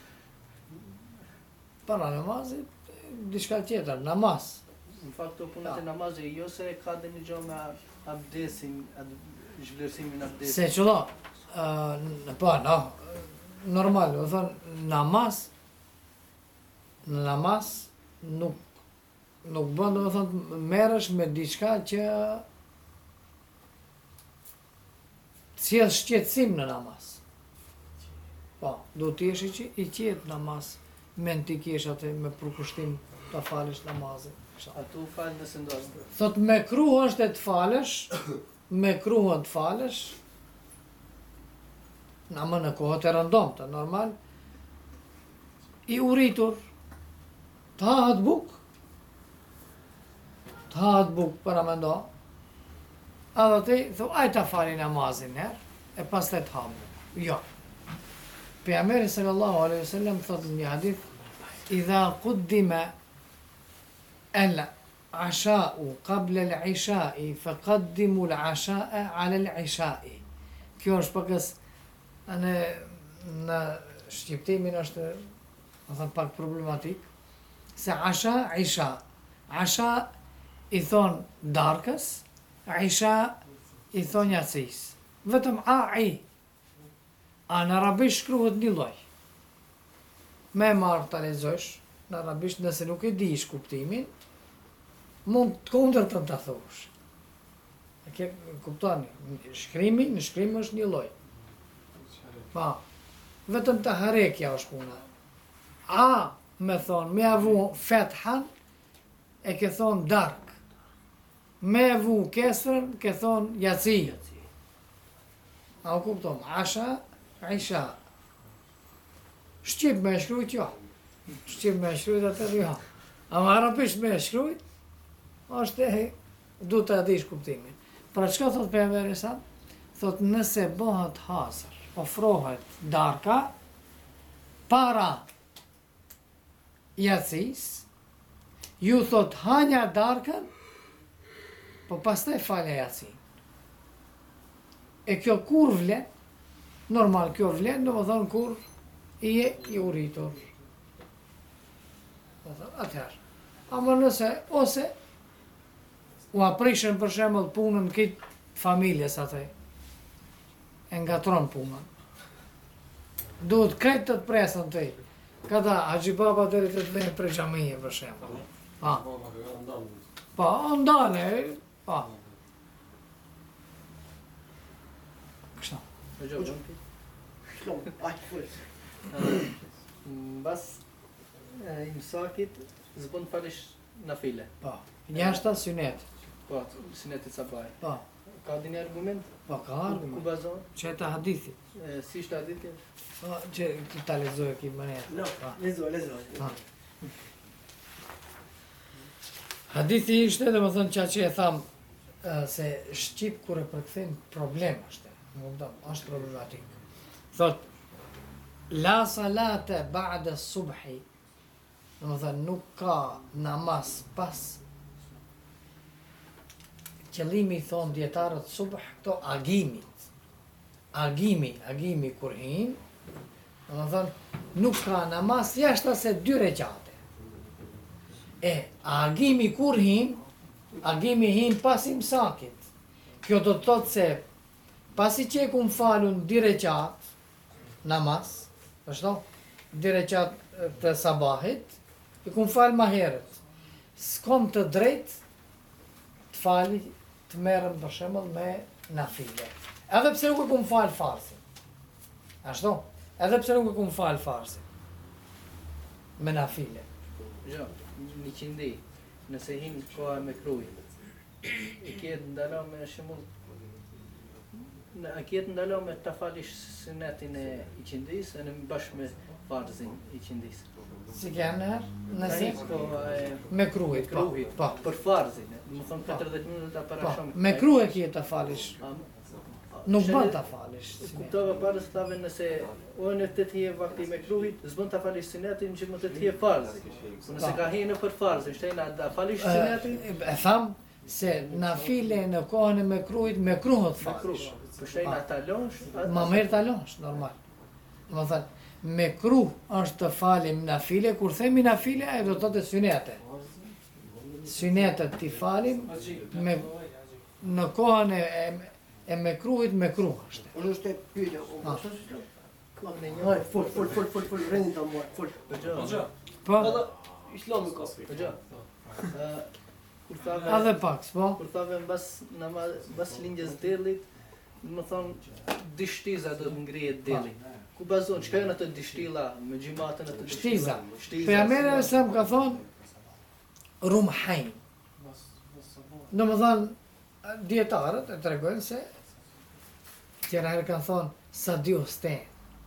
Para namazit, diçka tjetër, namaz. Në fakt të punët e namazit, jo se ka dhe një gjë me abdesin, zhvlerësimin e abdesit. Se qëllo, uh, po, no, normal, do thonë, namaz, në namaz nuk nuk bën, do thonë, merresh me diçka që sjell shqetësim në namaz. Po, do të jesh i, i qetë namaz, mend ti kesh atë me përkushtim ta falësh namazin. Kështu. A tu falë nëse ndosh. Thot me kruh është e të falësh, me kruh të falësh, na më në kohët e rëndomta, normal, i uritur, të hahet buk, të hahet buk para me ndo, edhe ti, thu, aj ta fali namazin her, e pas të të hamu. Jo. Pejgamberi sallallahu alaihi wasallam thot në një hadith, idha quddima al-asha'u qabla al-isha'i faqaddimu al-asha'a 'ala al-isha'i. Kjo është pakës në në shqiptimin është, do thënë, pak problematik, se asha, isha. Asha i thon darkës, isha i thon jacis. Vetëm a i. A në arabisht shkruhet një lloj. Me marrë të lexosh në arabisht, nëse nuk e dish kuptimin, mund të kundër të të thush. E ke kuptoni, shkrimi, në shkrim është një lloj. Pa, vetëm të harekja është puna. A, me thonë, me avu fethan, e ke thonë dark. Me avu kesrën, ke thonë jaci. A u kupton, asha, isha. Shqip me shkrujt, jo. Shqip me shkrujt atër, jo. Ama arabisht me shkrujt, është e, du të adish kuptimin. Pra çka thot pejgamberi sa? Thot nëse bëhet hasër, ofrohet darka, para jacis, ju thot hanja darkën, po pastaj falja jacin. E kjo kur vlen, normal kjo vlen, do më thonë kur i e i uritur. Do thonë, atëherë. Ama nëse, ose, u aprishën për shembull punën këtë familjes atë, e ngatron punën. Duhet krejt të të presën të i. Këta, Haxhi Baba deri të të vejnë për xhamije, për shembull. Pa, pa, ndane, pa. Kështu. Në gjë, shlom, aq full. Mbas e, imsakit, zbën falish na file. Pa, njashta synet. Po, sinetit sabaj. Pa, Ka di një argument? pa ka Ku argument. bazon? Që e të hadithi. E, Si ishte aditje? Pa, që ti ta lexoj ki më ne. Pa. lezo, lezo. Ha. Hadithi ishte, dhe më thënë qa që e tham, e, se Shqip kur e përkthejnë problem është, më kupton, është problematik. Thot, la salate ba'da subhi, dhe më thënë nuk ka namaz pas, qëllimi i thonë djetarët subh, këto agimit, agimi, agimi kur hin, dhe më thënë, nuk ka namaz jashtë se dy recate. E, agimi kur hin, agimi hin pas imsakit. Kjo do të thotë se pasi që e kum falun dy recat namaz, është dy recat të sabahit, e kum fal ma herët. S'kom të drejt të fali, të merrem për shembull me nafile. Edhe pse nuk e kum fal farsin. Ashtu? Edhe pse nuk e kum fal farsin. Me nafile. Jo, një qindi, nëse hin koha me kruj, e kjetë ndalo me shembull, në a kjetë ndalo me ta falish sunetin e i qindis, e në bashkë me farzin i qindis. Si kanë herë? Nëse Nëse koha e me kruhit, po. kruhit, Po. për farzin, më thonë katërdhjetë minuta para Po. shumë. Me kruhe kje të falish. Nuk Shënë- bën të falish. Kuptova parës thave nëse o në të thje vakti me kruhit, s'bën të falish sinetin që më të thje farzi. Po nëse Po. ka hinë për farzin, shtejna da falish sinetin, E tham se na file në kohën e me kruhit, me kruhët me falish. kruh. Po shtejna ta lonsh, Ma merë të lonsh, normal. Më thënë, me kruh është të falim na file, kur themi na file, e do të thotë synete. Synetet t'i falim, me, në kohën e, e, e me kruhit, me kruh është. Unë është e pyetja, o Ah. mos është? kam në një. Haj, fol, fol, fol, fol, fol, rendin ta moj, fol. Po gjë, Po, Edhe Islami ka. po gjë. Ë, Kur thave, edhe pak, po. kur thave mbas namaz, mbas lindjes dellit, më thonë dishtiza do të ngrihet deli. Ku bazon, çka janë ato dishtilla me xhimatën ato Shtiza. Shtiza. Pejgamberi sa më ka thonë, rumhajn. Në më thonë, djetarët e tregojnë se tjera herë kanë thonë sa dy osten.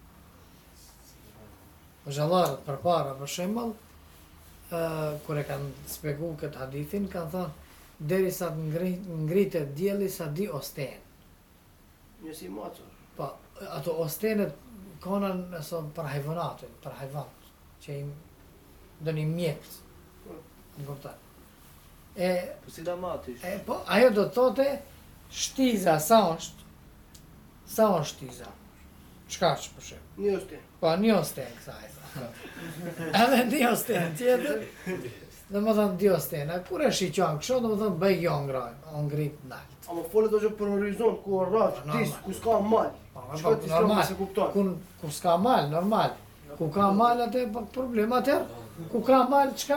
Xhallarët për para, për shembull, ë kur e kanë spjegu këtë hadithin, kanë thonë derisa të ngri- ngritet dielli sa di osten. Nësi maco. Po, ato ostenet kanë nëso për hajvanatin, për hajvanat, që i do një mjet. Në kupton. E Po si da matish. E, po, ajo do të thote shtiza, sa është? Sa është shtiza? Çka është për shemb? Një është. Po, një osten kësaj. tha. Edhe një osten tjetër. Dhe më thënë dy ostena, kur e shiqon kështu, do më thënë bëj jo ngraj, o ngrit nalt. Ama folet është për horizont, ku rraq, Po, dis, normal. ku s'ka mal. Po, Çka po, ti s'ka normal. se kupton. Ku, ku s'ka mal, normal. Ku ka mal atë po problem atë. Ku ka mal çka?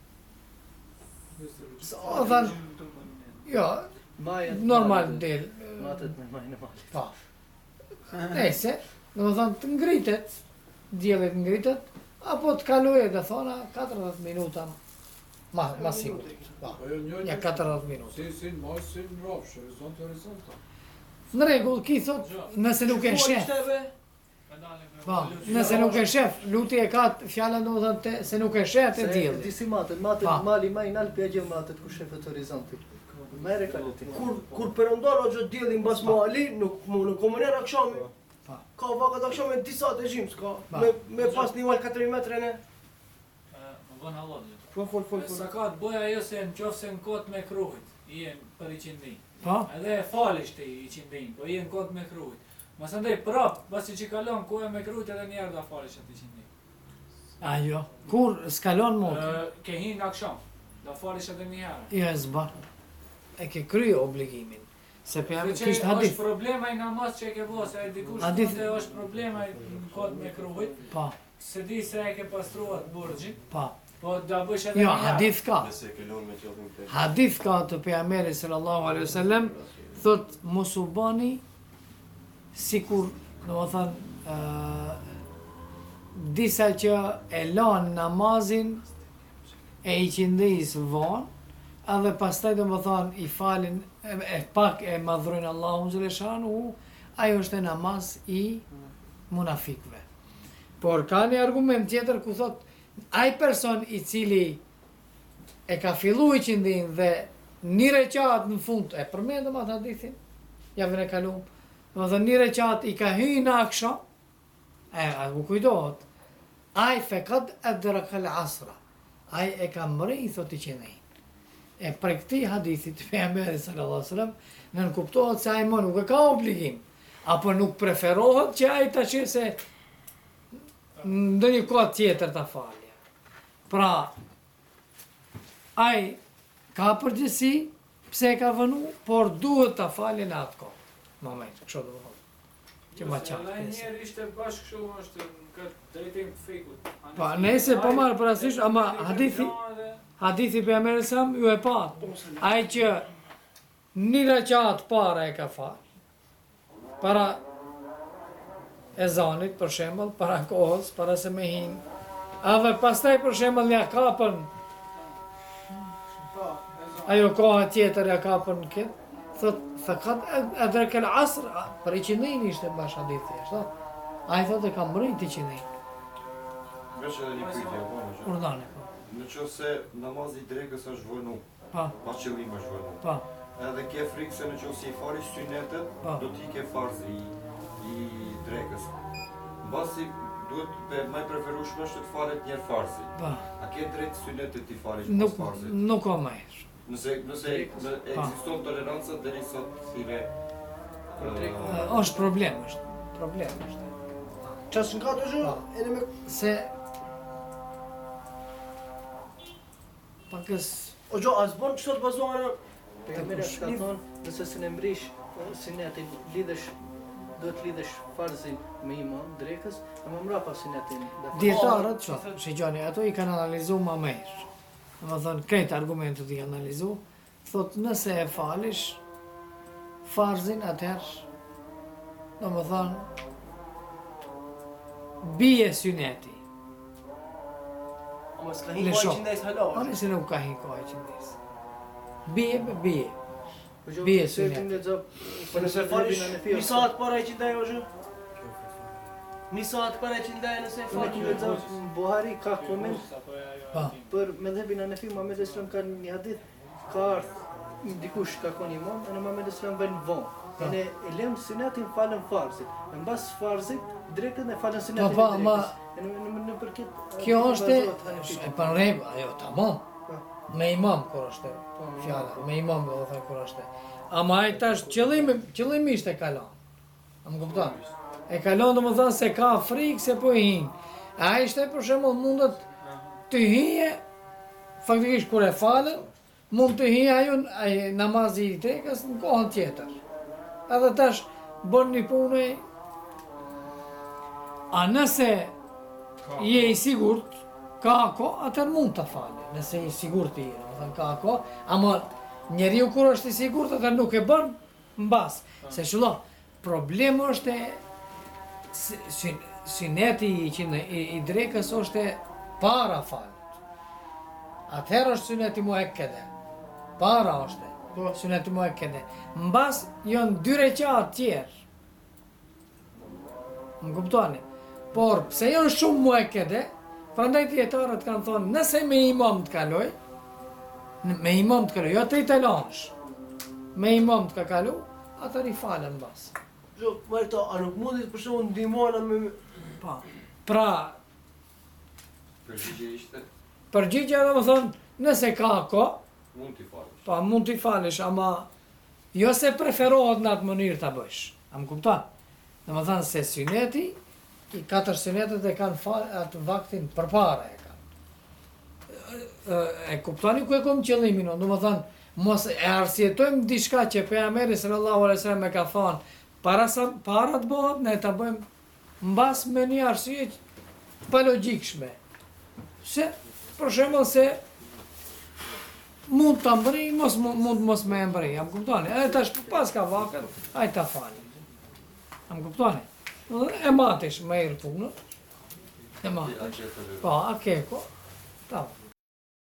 O thënë, jo, Majet. normal matet- del. Matet me majnë e malet. Po. Nëse, do të thonë të ngritet, dielli të ngritet, apo të kalojë dhe thona katërdhjetë minuta, ma, ma sigur. Po, ja katërdhjetë minuta. Si, si, mos si në ropsh, horizont e horizonta. Në rregull, ki thot, nëse nuk e shef, po, nëse nuk e shef, luti e ka fjala do të thonë te- se nuk e shef te Se dielli. Disi matet, matet Pa. mali ma i nalë pja gjë matet ku shefet horizonti. Mere ka luti. Kur kur perëndon ajo dielli mbas mali, nuk mu në komuner akşamı. Pa. Ka vakat akşamı di saat e gjim s'ka. Pa. Me me pas një val katër metra ne. Më bën Allah. Fol fol fol Sa fol. ka të bëja ajo se në qofë se në kot me kruhit, i e për i qindin. Po, Edhe e falisht i i qindin, po i e në kot me kruhit. Mas ndaj prap, basi që kalon kohë me kruhit edhe njerë da falisht atë i qindin. ajo, kur s'kalon mot, Ë, Ke hinë në aksham, da falisht edhe njerë. jo e zban. E ke krye obligimin. Se për Se që kishtë hadith, është problema i namaz që e ke bo, se e dikush Hadith- thonë është problema i në kot me kruhit, po, se di se e ke pastruat burgjin, po. po da bësh edhe Jo, njerë. hadith ka. Nëse e kalon me qëllim të Hadith ka të pejgamberit sallallahu alaihi wasallam, thot mos u bani sikur, domethënë, ë disa që e lanë namazin e i qindis vonë, edhe pastaj domethënë i falin e, e pak e madhrojnë Allahun xhaleshanu, ajo është e namaz i munafikëve. Por ka një argument tjetër ku thot ai person i cili e ka fillu i qindin dhe një reqat në fund, e përmendëm atë hadithin, javën e kalum, do të thënë një reqat i ka hyjë në akşam, e, a u kujtohet, ai fekad adraka al-asra, ai e ka mri, thot i qindin. E për këti hadithit të pejgamberit sallallahu alaihi wasallam, nën kuptohet se ai më nuk e ka obligim, apo nuk preferohet që ai ta qenë se ndonjë kohë tjetër ta falje. Pra, ai ka përgjësi pse e ka vënu, por duhet ta falje në atë kohë. Moment, kështu do të thotë. Që ma Edhe qartë. njerë ishte bashkë kështu është në këtë drejtim të fikut. Pa, nese po marrë parasysh, ama hadithi, hadithi për jamerë sam, ju e pa. Ai që një reqat para e ka falë, para ezanit, për shembull, para kohës, para se me hinë, edhe pastaj për shembull ja kapën, ajo koha tjetër ja kapën këtë, thot, fakat edhe kel asr, për i qinin ishte bash hadithi, ashtu. Ai thotë e ka mrit i qinin. Vesh edhe një pyetje, po më shumë. Urdhane, po. Në qoftë se namazi i drekës është vënu, Pa, pa qëllim është vënu. pa, Edhe ke frikë se në qoftë se i fari synetet, Pa. do t'i ke farzi i, i drekës. Mbasi duhet pe më e preferueshme është të falet një herë farzi. pa. A ke drejt synetet t'i falesh Nuk, pas farzit? nuk ka më herë. Nëse nëse në, Pa. ekziston toleranca derisa thire Për drekën. Ë, është problem, është. Problem është. Qasë në ka të zhë, Pa. edhe me... Se pakës O gjo, a zbon që të bazohën Pejgamberi ka thonë, nëse se në mbrish sinetin, lidhesh, do të lidhesh farzin me imam, drekës, e më mrapa sinetin. dhe farzin. djetarët, që, shigjoni, ato i kanë analizu ma mejrë. Në më thënë, krejt argumentet i analizu, thot nëse e falish, farzin atëherë, në më thënë, bije syneti. Ama s'ka hi Le koj shoh. qindajs halal. Ani se nuk ka hi kohë që ndesë. Bije me bije. Po gjo, bie se sunet. tim lexo, Po nëse falish një saat para e qindaj o zhë? Një saat para e qindaj nëse e Unë fali kim një lexo Buhari ka koment Pa. për medhebin Hanefi, Muhammed sallallahu alaihi wasallam ka një hadith ka ardhur dikush ka qenë imam, e Muhammed sallallahu alaihi wasallam vën vonë. Pa. Ne e lëm sunetin falën farzit. Në mbas farzit drekën e falën Po sunetin. pa, e drekës. ma E në në në përket kjo uh, është bazohet Hanefit. e për rregull, ajo tamam. Pa. Me imam kur është Po, fjala, me imam do të thënë kur është. Ama ai tash qëllimi qëllimisht e kalon. A më kupton? E kalon do të thonë se ka frikë se po i hin. Ai ishte për shembull mundet të hije faktikisht kur e falën, mund të hije ajo ai namazi i drekës në kohën tjetër. Edhe tash bën një punë. A nëse je i sigurt, ka ko, atër mund të falë, nëse i sigurt i, do të thënë ka ko, ama njeriu kur është i sigurt, atër nuk e bën mbas. Se shullo, problemi është e sy- sy- syneti i, që në- i, i drekës është e para falit. Atëherë është syneti muekkede. Para është. Po. Syneti muekkede. Mbas janë dy reqat tjerë. Më kuptoni? Por pse janë shumë muekkede, prandaj dietarët kanë thonë, nëse me imam të kaloj, në- me imam të kaloj, jo të i të lansh, me imam të ka kalu, atër i falen mbas. Gjo, më këto, a nuk mundit për shumë ndihmona me... Pa. Pra, përgjigje ishte përgjigja dhe më thonë, nëse ka ko, mund t'i falesh. pa mund t'i falesh, ama jo se preferohet në atë mënyrë t'a bësh. A më kupton? Dhe më thonë se syneti, i katër synetet e kanë fal, atë vaktin përpara e kanë. E, e kuptoni ku e kom qëllimin, do më thonë, mos e arsjetojmë diçka që pejgamberi sallallahu alaihi wasallam e ka thonë, para sa para të bëhet, ne ta bëjmë mbas me një arsye që pa logjikshme. Se, për shembull se mund ta mbri, mos mu- mund mos me mbri, jam kuptoni. Edhe tash pas ka vakët, ai ta fali. Jam kuptoni. E matish me irë punën. E matish. A qetër Po, a ke ko? Ta.